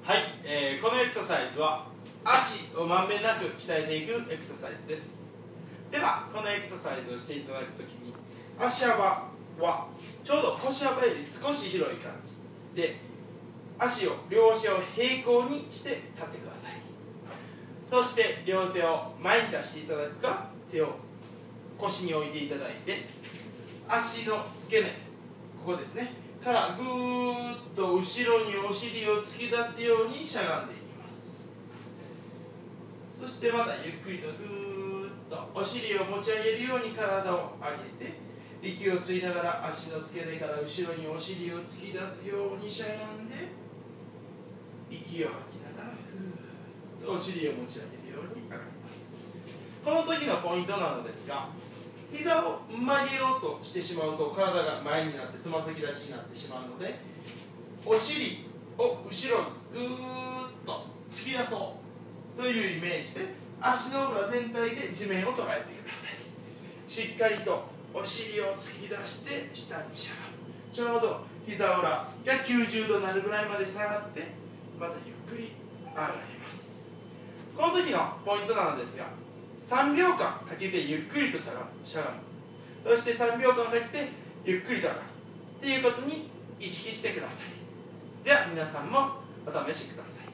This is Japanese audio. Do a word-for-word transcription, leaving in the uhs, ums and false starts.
はい、えー、このエクササイズは足をまんべんなく鍛えていくエクササイズです。ではこのエクササイズをしていただくときに、足幅はちょうど腰幅より少し広い感じで、足を両足を平行にして立ってください。そして両手を前に出していただくか、手を腰に置いていただいて、足の付け根、ここですねからぐーっと後ろにお尻を突き出すようにしゃがんでいきます。そしてまたゆっくりとぐーっとお尻を持ち上げるように体を上げて、息を吸いながら足の付け根から後ろにお尻を突き出すようにしゃがんで、息を吐きながらふーっとお尻を持ち上げるように上がります。この時のポイントなのですが、膝を曲げようとしてしまうと体が前になってつま先立ちになってしまうので、お尻を後ろにぐーっと突き出そうというイメージで、足の裏全体で地面を捉えてください。しっかりとお尻を突き出して下にしゃがむ。ちょうど膝裏がきゅうじゅうどになるぐらいまで下がって、またゆっくり上がります。この時のポイントなのですが、さんびょうかんかけてゆっくりとしゃがむ、しゃがむ、そしてさんびょうかんかけてゆっくりと上がるということに意識してください。では皆さんもお試しください。